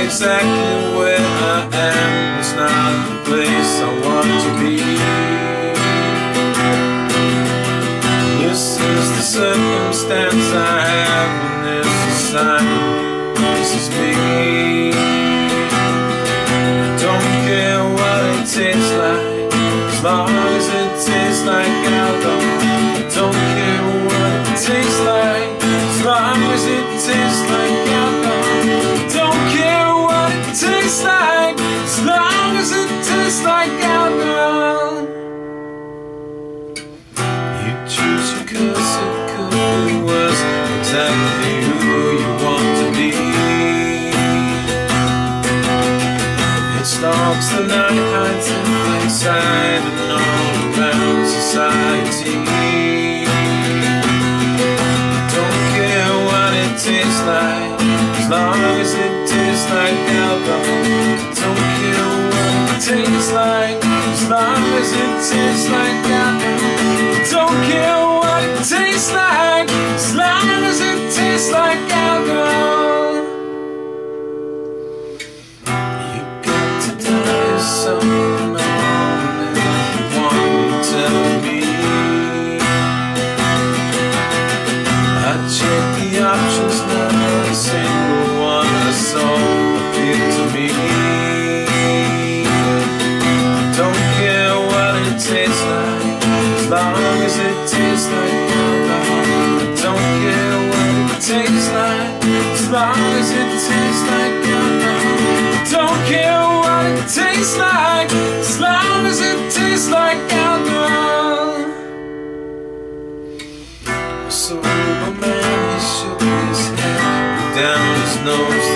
exactly where I am. It's not the place I want to be. This is the circumstance I have, and this is a sign. This is me. I don't care what it tastes like, as long as it tastes like alcohol. I don't care what it tastes like, as long as it tastes like alcohol. Don't care what it tastes like, as long as it tastes like alcohol. You choose your curse, it could be worse. Exactly who you want to be. It stalks the night, hides in plain sight, and all around society. Don't care what it tastes like, as long as it tastes like alcohol. Don't care what it tastes like, as long as it tastes like alcohol. Don't care what it tastes like, as long as it tastes like alcohol. You got to die someone on everyone you tell me. I checked the options, not a single one I saw appealed to me. Don't care what it tastes like, as long as it tastes like alcohol. Don't care what it tastes like, as long as it tastes like alcohol. Don't care what it tastes like, as long as it tastes like alcohol. A sober man, he shook his head, put down his nose